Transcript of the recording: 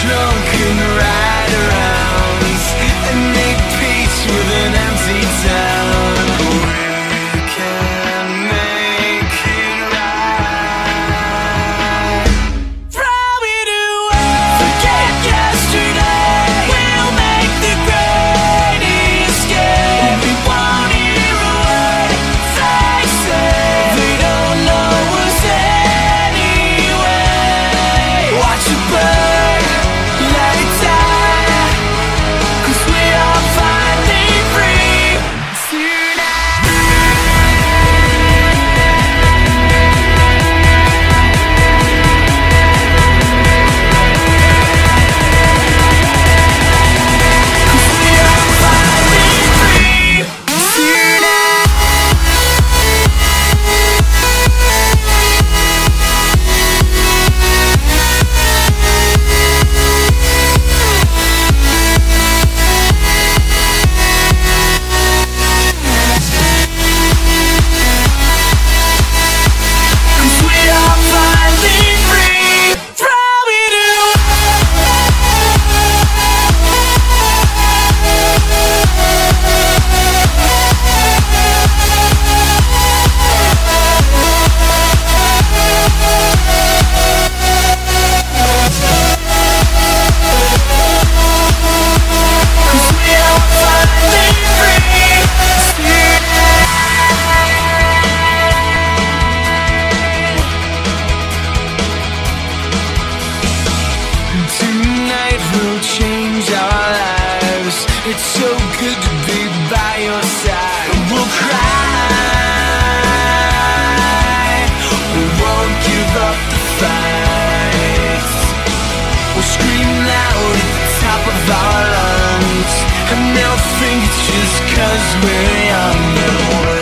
drunk and ride around and make peace with an empty town. We can make it right. Throw it away, forget yesterday. We'll make the great escape. We won't hear a word they say. They don't know us anyway. Watch it burn, let it die, 'cause we are finally free tonight. We are finally free tonight. We are finally free. Throw it we are finally free tonight. We'll change our lives. It's so good to be by your side. We'll cry, we won't give up the fight. We'll scream loud at the top of our lungs, and they'll think it's just 'cause we're young.